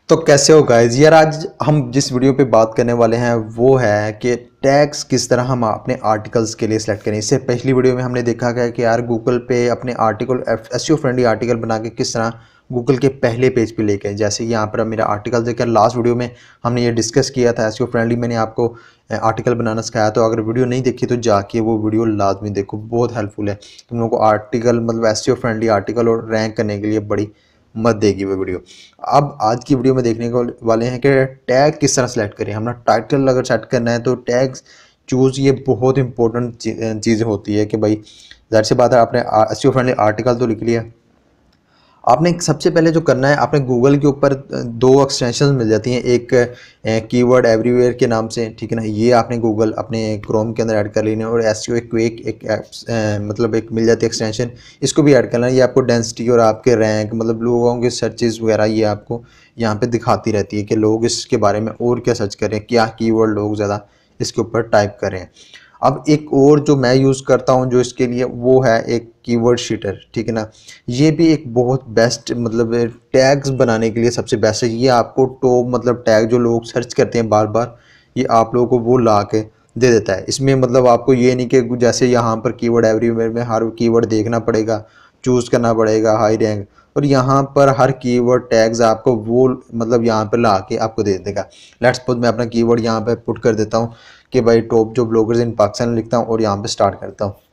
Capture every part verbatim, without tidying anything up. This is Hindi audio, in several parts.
तो कैसे हो गाइज यार। आज हम जिस वीडियो पे बात करने वाले हैं वो है कि टैग्स किस तरह हम अपने आर्टिकल्स के लिए सिलेक्ट करें। इससे पिछली वीडियो में हमने देखा गया कि यार गूगल पे अपने आर्टिकल एसईओ फ्रेंडली आर्टिकल बना के किस तरह गूगल के पहले पेज पे लेके आए। जैसे यहाँ पर मेरा आर्टिकल देखकर लास्ट वीडियो में हमने ये डिस्कस किया था एसईओ फ्रेंडली, मैंने आपको आर्टिकल बनाना सिखाया। तो अगर वीडियो नहीं देखी तो जाके वो वीडियो लाजमी देखो, बहुत हेल्पफुल है तुम लोगों को आर्टिकल मतलब एसईओ फ्रेंडली आर्टिकल और रैंक करने के लिए बड़ी मत देगी वो वीडियो। अब आज की वीडियो में देखने को वाले हैं कि टैग किस तरह सेलेक्ट करें। हमारा टाइटल अगर सेट करना है तो टैग्स चूज़ ये बहुत इंपॉर्टेंट चीज़ें होती है कि भाई जाहिर सी बात है आपने एसईओ फ्रेंडली आर्टिकल तो लिख लिया। आपने सबसे पहले जो करना है, आपने गूगल के ऊपर दो एक्सटेंशन मिल जाती हैं, एक कीवर्ड एवरीवेयर के नाम से, ठीक है ना। ये आपने गूगल अपने क्रोम के अंदर ऐड कर लेनी है। और एसईओ क्विक एक, एक मतलब एक मिल जाती है एक्सटेंशन, इसको भी ऐड करना है। ये आपको डेंसिटी और आपके रैंक मतलब लोगों के सर्चेज वगैरह ये आपको यहाँ पे दिखाती रहती है कि लोग इसके बारे में और क्या सर्च करें, क्या कीवर्ड लोग ज़्यादा इसके ऊपर टाइप करें। अब एक और जो मैं यूज़ करता हूँ जो इसके लिए, वो है एक कीवर्ड शीटर, ठीक है ना। ये भी एक बहुत बेस्ट मतलब टैग्स बनाने के लिए सबसे बेस्ट है। ये आपको टॉप मतलब टैग जो लोग सर्च करते हैं बार बार, ये आप लोगों को वो ला के दे देता है। इसमें मतलब आपको ये नहीं कि जैसे यहाँ पर कीवर्ड एवरीवेयर में हर कीवर्ड देखना पड़ेगा, चूज़ करना पड़ेगा हाई रैंक, और यहाँ पर हर कीवर्ड टैग्स आपको वो मतलब यहाँ पर ला के आपको दे देगा। लेट्स सपोज मैं अपना कीवर्ड यहाँ पे पुट कर देता हूँ कि भाई टॉप जो ब्लॉगर्स इन पाकिस्तान लिखता हूँ और यहाँ पे स्टार्ट करता हूँ।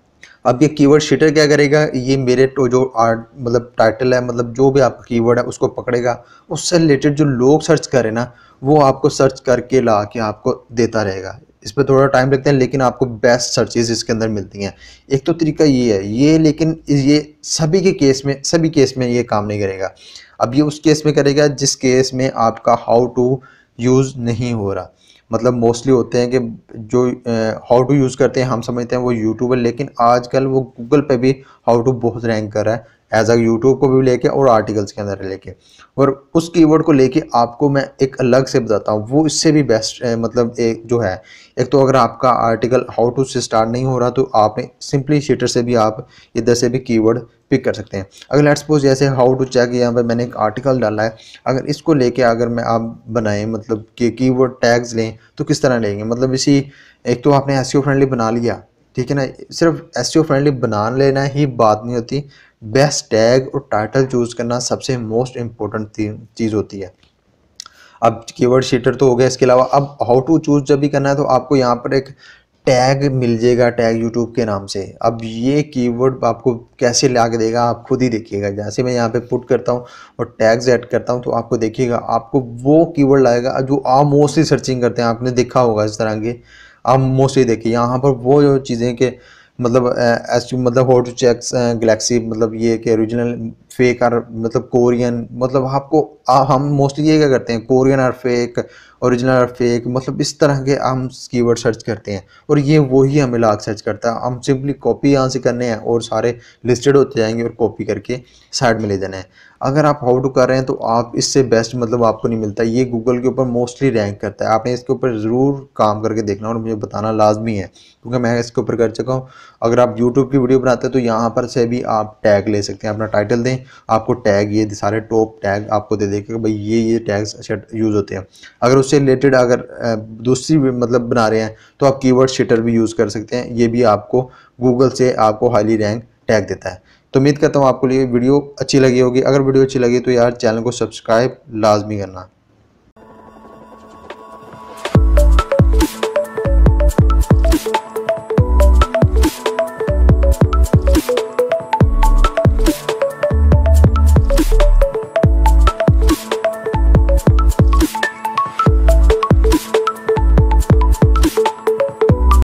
अब ये कीवर्ड शीटर क्या करेगा, ये मेरे तो जो आर्ट मतलब टाइटल है मतलब जो भी आपका कीवर्ड है उसको पकड़ेगा, उससे रिलेटेड जो लोग सर्च करें ना वो आपको सर्च करके ला के आपको देता रहेगा। इस पर थोड़ा टाइम लगता है लेकिन आपको बेस्ट सर्चेज इसके अंदर मिलती हैं। एक तो तरीका ये है ये, लेकिन ये सभी के केस में सभी केस में ये काम नहीं करेगा। अब ये उस केस में करेगा जिस केस में आपका हाउ टू यूज़ नहीं हो रहा। मतलब मोस्टली होते हैं कि जो हाउ टू यूज़ करते हैं हम समझते हैं वो यूट्यूबर, लेकिन आजकल वो गूगल पे भी हाउ टू बहुत रैंक कर रहा है एज अ यूट्यूब को भी लेके और आर्टिकल्स के अंदर लेके। और उस कीवर्ड को लेके आपको मैं एक अलग से बताता हूँ, वो इससे भी बेस्ट मतलब एक जो है। एक तो अगर आपका आर्टिकल हाउ टू से स्टार्ट नहीं हो रहा तो आपने सिंपली शीटर से भी आप इधर से भी कीवर्ड पिक कर सकते हैं। अगर लेट्स सपोज जैसे हाउ टू चेक, यहाँ पे मैंने एक आर्टिकल डाला है, अगर इसको लेके अगर मैं आप बनाएं मतलब कि कीवर्ड टैग्स लें तो किस तरह लेंगे। मतलब इसी एक तो आपने एसईओ फ्रेंडली बना लिया, ठीक है ना। सिर्फ एसईओ फ्रेंडली बना लेना ही बात नहीं होती, बेस्ट टैग और टाइटल चूज करना सबसे मोस्ट इम्पोर्टेंट चीज़ होती है। अब कीवर्ड शीटर तो हो गया, इसके अलावा अब हाउ टू चूज जब भी करना है तो आपको यहाँ पर एक टैग मिल जाएगा, टैग यूट्यूब के नाम से। अब ये कीवर्ड आपको कैसे ला के देगा आप खुद ही देखिएगा। जैसे मैं यहाँ पे पुट करता हूँ और टैग्स ऐड करता हूँ तो आपको देखिएगा आपको वो कीवर्ड लाएगा जो आप मोस्टली सर्चिंग करते हैं। आपने देखा होगा इस तरह के, आप मोस्टली देखिए यहाँ पर वो जो चीज़ें के मतलब एस मतलब हाउ टू चेक गैलेक्सी, मतलब ये कि ओरिजिनल फेक और मतलब कोरियन, मतलब आपको आ, हम मोस्टली ये क्या करते हैं कोरियन और फेक, ओरिजिनल और फेक, मतलब इस तरह के हम कीवर्ड सर्च करते हैं और ये वही हमें लाग सर्च करता है। हम सिंपली कॉपी यहाँ से करने हैं और सारे लिस्टेड होते जाएंगे और कॉपी करके साइड में ले जाना है। अगर आप हाउ टू कर रहे हैं तो आप इससे बेस्ट मतलब आपको नहीं मिलता। ये गूगल के ऊपर मोस्टली रैंक करता है, आपने इसके ऊपर ज़रूर काम करके देखना और मुझे बताना लाजमी है क्योंकि मैं इसके ऊपर कर चुका हूँ। अगर आप यूट्यूब की वीडियो बनाते हैं तो यहाँ पर से भी आप टैग ले सकते हैं, अपना टाइटल दें, आपको टैग ये सारे टॉप टैग आपको दे देगा भाई ये ये टैग्स यूज़ होते हैं। अगर उससे रिलेटेड अगर दूसरी मतलब बना रहे हैं तो आप कीवर्ड शीटर भी यूज़ कर सकते हैं, ये भी आपको गूगल से आपको हाईली रैंक टैग देता है। तो उम्मीद करता हूँ आपको ये वीडियो अच्छी लगी होगी। अगर वीडियो अच्छी लगी तो यार चैनल को सब्सक्राइब लाजमी करना।